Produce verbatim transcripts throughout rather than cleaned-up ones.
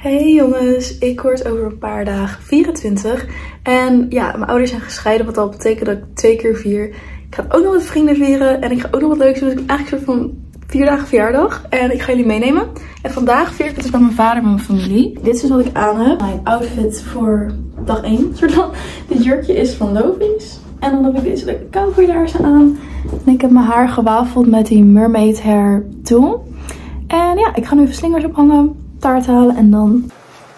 Hey jongens, ik word over een paar dagen vierentwintig. En ja, mijn ouders zijn gescheiden, wat al betekent dat ik twee keer vier. Ik ga ook nog met vrienden vieren en ik ga ook nog wat leuks doen. Dus ik heb eigenlijk een soort van vier dagen verjaardag. En ik ga jullie meenemen. En vandaag vier ik het dus met mijn vader en mijn familie. Dit is dus wat ik aan heb. Mijn outfit voor dag één. Dit jurkje is van Lovies. En dan heb ik deze leuke cowboylaarzen aan. En ik heb mijn haar gewafeld met die Mermaid Hair Tool. En ja, ik ga nu even slingers ophangen. Taart halen en dan...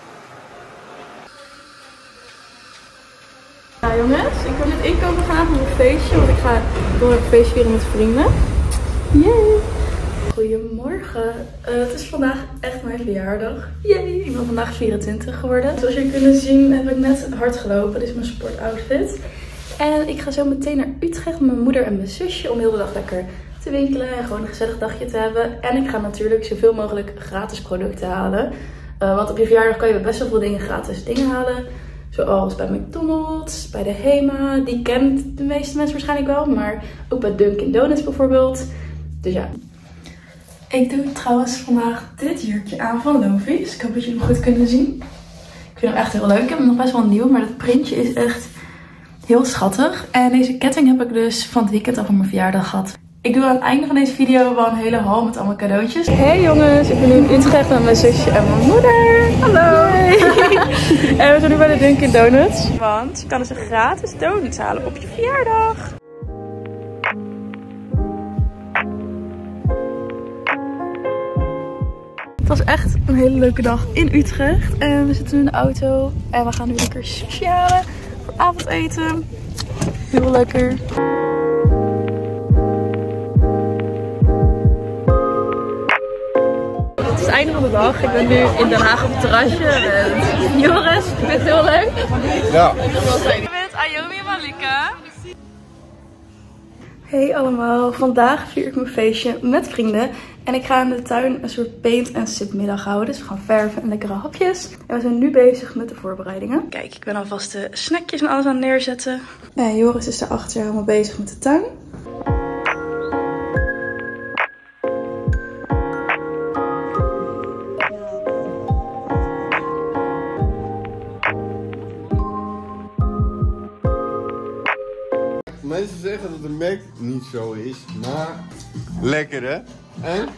Ja jongens, ik ben net inkomen gaan voor een feestje, want ik ga door een feestje vieren met vrienden. Yay! Goedemorgen, uh, het is vandaag echt mijn verjaardag. Yay! Ik ben vandaag vierentwintig geworden. Zoals jullie kunnen zien heb ik net hard gelopen, dit is mijn sportoutfit. En ik ga zo meteen naar Utrecht met mijn moeder en mijn zusje om heel de dag lekker te winkelen en gewoon een gezellig dagje te hebben. En ik ga natuurlijk zoveel mogelijk gratis producten halen. Uh, want op je verjaardag kan je best wel veel dingen gratis dingen halen. Zoals bij McDonald's, bij de Hema. Die kent de meeste mensen waarschijnlijk wel. Maar ook bij Dunkin' Donuts bijvoorbeeld. Dus ja. Ik doe trouwens vandaag dit jurkje aan van Lovies. Ik hoop dat jullie hem goed kunnen zien. Ik vind hem echt heel leuk. Ik heb hem nog best wel nieuw. Maar dat printje is echt heel schattig. En deze ketting heb ik dus van het weekend al voor mijn verjaardag gehad. Ik doe aan het einde van deze video wel een hele haul met allemaal cadeautjes. Hey jongens, ik ben nu in Utrecht met mijn zusje en mijn moeder. Hallo! En we zijn nu bij de Dunkin' Donuts. Want je kan dus een gratis donuts halen op je verjaardag. Het was echt een hele leuke dag in Utrecht. En we zitten nu in de auto. En we gaan nu lekker sushi halen voor avondeten. Heel lekker. Het is het einde van de dag. Ik ben nu in Den Haag op het terrasje met Joris. Ik vind het heel leuk. Ja. Ik ben Ayomi en Malika. Hey allemaal, vandaag vier ik mijn feestje met vrienden. En ik ga in de tuin een soort paint en sip middag houden. Dus we gaan verven en lekkere hapjes. En we zijn nu bezig met de voorbereidingen. Kijk, ik ben alvast de snackjes en alles aan het neerzetten. En Joris is daarachter helemaal bezig met de tuin. Mensen zeggen dat de merk niet zo is, maar lekker hè? En?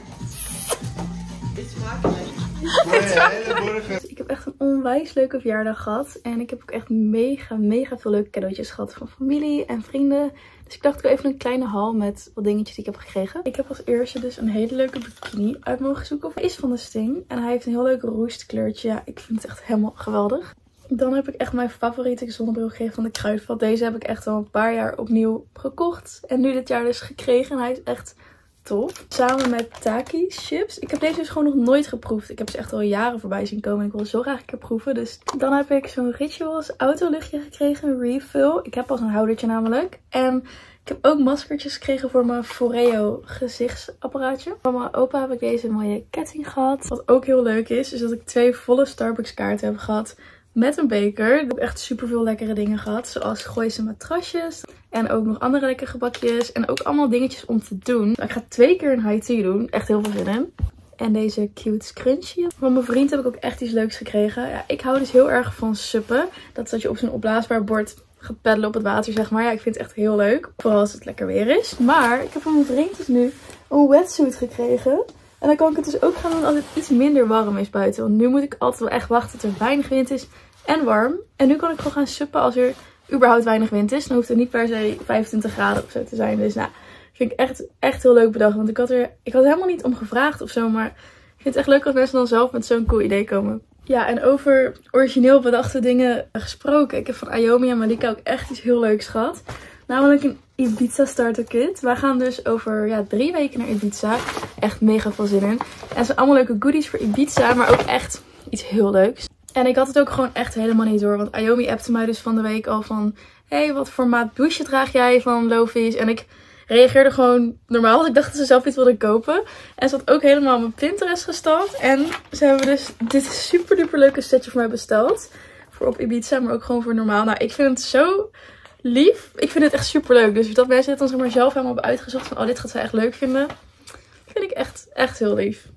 Het is smakelijk. Voor je hele burger. Ik heb echt een onwijs leuke verjaardag gehad. En ik heb ook echt mega, mega veel leuke cadeautjes gehad van familie en vrienden. Dus ik dacht ik wil even een kleine haul met wat dingetjes die ik heb gekregen. Ik heb als eerste dus een hele leuke bikini uit mogen zoeken. Hij is van de Sting. En hij heeft een heel leuk roest kleurtje. Ja, ik vind het echt helemaal geweldig. Dan heb ik echt mijn favoriete zonnebril gekregen van de Kruidvat. Deze heb ik echt al een paar jaar opnieuw gekocht. En nu dit jaar dus gekregen. En hij is echt top. Samen met Taki chips. Ik heb deze dus gewoon nog nooit geproefd. Ik heb ze echt al jaren voorbij zien komen. En ik wil zo graag een keer proeven. Dus dan heb ik zo'n Rituals autoluchtje gekregen. Een refill. Ik heb pas een houdertje namelijk. En ik heb ook maskertjes gekregen voor mijn Foreo gezichtsapparaatje. Van mijn opa heb ik deze mooie ketting gehad. Wat ook heel leuk is, is dat ik twee volle Starbucks kaarten heb gehad. Met een beker. Ik heb echt super veel lekkere dingen gehad. Zoals Gooise matrasjes. En ook nog andere lekkere gebakjes. En ook allemaal dingetjes om te doen. Ik ga twee keer een high tea doen. Echt heel veel zin in. En deze cute scrunchie. Van mijn vriend heb ik ook echt iets leuks gekregen. Ja, ik hou dus heel erg van suppen. Dat is dat je op zo'n opblaasbaar bord gaat peddelen op het water, zeg maar. Ja, ik vind het echt heel leuk. Vooral als het lekker weer is. Maar ik heb van mijn vriend dus nu een wetsuit gekregen. En dan kan ik het dus ook gaan doen als het iets minder warm is buiten. Want nu moet ik altijd wel echt wachten tot er weinig wind is en warm. En nu kan ik gewoon gaan suppen als er überhaupt weinig wind is. Dan hoeft het niet per se vijfentwintig graden of zo te zijn. Dus nou, vind ik echt, echt heel leuk bedacht. Want ik had er ik had helemaal niet om gevraagd of zo. Maar ik vind het echt leuk als mensen dan zelf met zo'n cool idee komen. Ja, en over origineel bedachte dingen gesproken. Ik heb van Ayomi en Malika ook echt iets heel leuks gehad. Namelijk een Ibiza starter kit. Wij gaan dus over ja, drie weken naar Ibiza. Echt mega veel zin in. En het zijn allemaal leuke goodies voor Ibiza. Maar ook echt iets heel leuks. En ik had het ook gewoon echt helemaal niet door. Want Ayomi appte mij dus van de week al van... Hey, wat voor maat blouseje draag jij van Lovies? En ik reageerde gewoon normaal. Want ik dacht dat ze zelf iets wilde kopen. En ze had ook helemaal op mijn Pinterest gestald. En ze hebben dus dit super duper leuke setje voor mij besteld. Voor op Ibiza, maar ook gewoon voor normaal. Nou, ik vind het zo lief. Ik vind het echt super leuk. Dus dat mensen het dan zeg maar zelf helemaal hebben uitgezocht van... Oh, dit gaat zij echt leuk vinden. Vind ik echt, echt heel lief.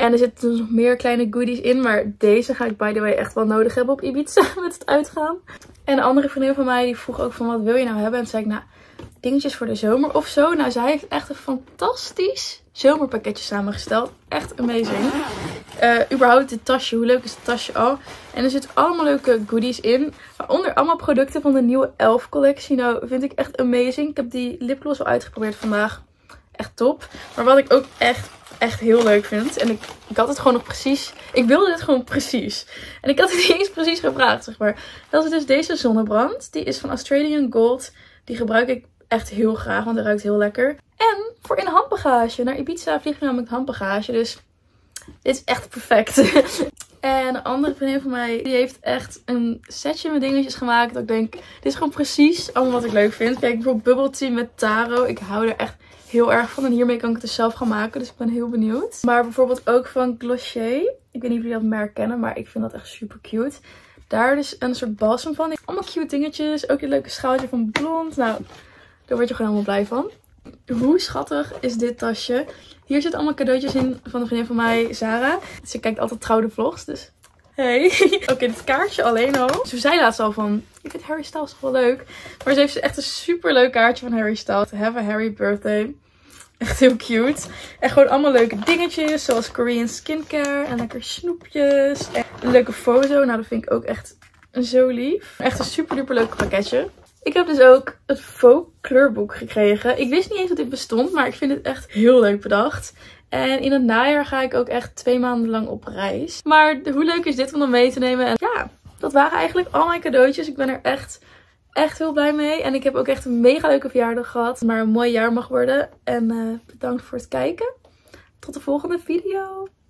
En er zitten dus nog meer kleine goodies in. Maar deze ga ik by the way echt wel nodig hebben op Ibiza met het uitgaan. En een andere vriendin van mij die vroeg ook van wat wil je nou hebben? En toen zei ik nou dingetjes voor de zomer of zo. Nou zij heeft echt een fantastisch zomerpakketje samengesteld. Echt amazing. Uh, überhaupt dit tasje. Hoe leuk is het tasje al? En er zitten allemaal leuke goodies in. Waaronder allemaal producten van de nieuwe Elf collectie. Nou vind ik echt amazing. Ik heb die lipgloss al uitgeprobeerd vandaag. Echt top. Maar wat ik ook echt, echt heel leuk vind. En ik, ik had het gewoon nog precies. Ik wilde dit gewoon precies. En ik had het niet eens precies gevraagd, zeg maar. Dat is dus deze zonnebrand. Die is van Australian Gold. Die gebruik ik echt heel graag, want hij ruikt heel lekker. En voor in handbagage. Naar Ibiza vlieg ik namelijk handbagage. Dus dit is echt perfect. En een andere vriendin van mij, die heeft echt een setje met dingetjes gemaakt. Dat ik denk, dit is gewoon precies allemaal wat ik leuk vind. Kijk, bijvoorbeeld bubble tea met taro. Ik hou er echt heel erg van. En hiermee kan ik het dus zelf gaan maken. Dus ik ben heel benieuwd. Maar bijvoorbeeld ook van Glossier. Ik weet niet of jullie dat merk kennen, maar ik vind dat echt super cute. Daar dus een soort balsem van. Allemaal cute dingetjes. Ook een leuke schaaltje van blond. Nou, daar word je gewoon helemaal blij van. Hoe schattig is dit tasje? Hier zitten allemaal cadeautjes in van een vriendin van mij, Sarah. Ze kijkt altijd trouw de vlogs, dus hey. Oké, okay, dit kaartje alleen al. Ze zei laatst al van, ik vind Harry Styles toch wel leuk. Maar ze heeft echt een super leuk kaartje van Harry Styles. Have a Harry birthday. Echt heel cute. En gewoon allemaal leuke dingetjes, zoals Korean skincare en lekker snoepjes. En een leuke foto, nou dat vind ik ook echt zo lief. Echt een super duper leuk pakketje. Ik heb dus ook het Faux kleurboek gekregen. Ik wist niet eens dat dit bestond, maar ik vind het echt heel leuk bedacht. En in het najaar ga ik ook echt twee maanden lang op reis. Maar hoe leuk is dit om dan mee te nemen? En ja, dat waren eigenlijk al mijn cadeautjes. Ik ben er echt, echt heel blij mee. En ik heb ook echt een mega leuke verjaardag gehad. Maar een mooi jaar mag worden. En uh, bedankt voor het kijken. Tot de volgende video.